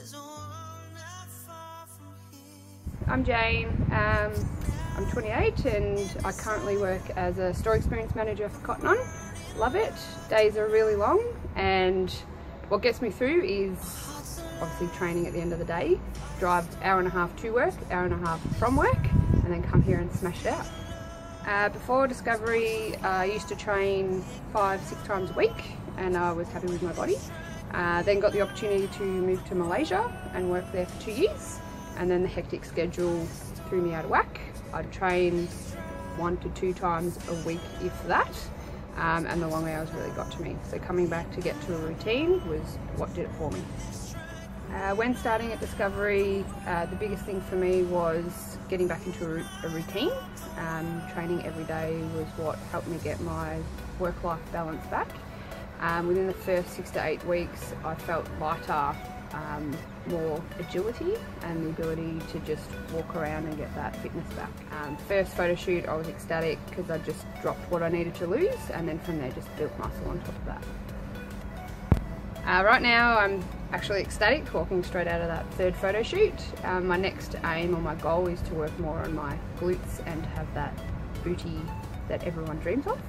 I'm Jane, I'm 28 and I currently work as a store experience manager for Cotton On. Love it. Days are really long and what gets me through is obviously training at the end of the day. Drive hour and a half to work, hour and a half from work, and then come here and smash it out. Before Discovery, I used to train 5-6 times a week and I was happy with my body. Then got the opportunity to move to Malaysia and work there for 2 years. And then the hectic schedule threw me out of whack. I'd train 1 to 2 times a week, if that, and the long hours really got to me. So coming back to get to a routine was what did it for me. When starting at Discovery, the biggest thing for me was getting back into a routine. Training every day was what helped me get my work-life balance back. Within the first 6 to 8 weeks, I felt lighter, more agility and the ability to just walk around and get that fitness back. First photo shoot I was ecstatic because I just dropped what I needed to lose, and then from there just built muscle on top of that. Right now I'm actually ecstatic walking straight out of that third photo shoot. My next aim or my goal is to work more on my glutes and have that booty that everyone dreams of.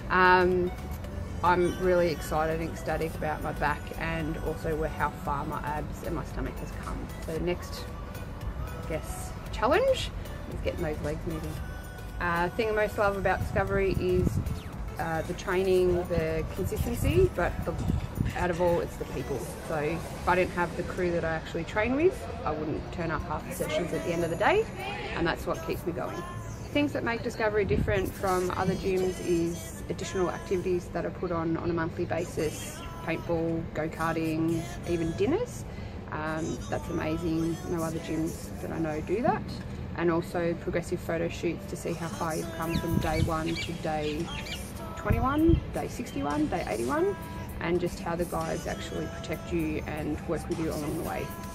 I'm really excited and ecstatic about my back and also how far my abs and my stomach has come. So the next, I guess, challenge is getting those legs moving. The thing I most love about Discovery is the training, the consistency, but out of all, it's the people. So if I didn't have the crew that I actually train with, I wouldn't turn up half the sessions at the end of the day, and that's what keeps me going. Things that make Discovery different from other gyms is additional activities that are put on a monthly basis, paintball, go-karting, even dinners. That's amazing. No other gyms that I know do that. And also progressive photo shoots to see how far you've come from day 1 to day 21, day 61, day 81, and just how the guys actually protect you and work with you along the way.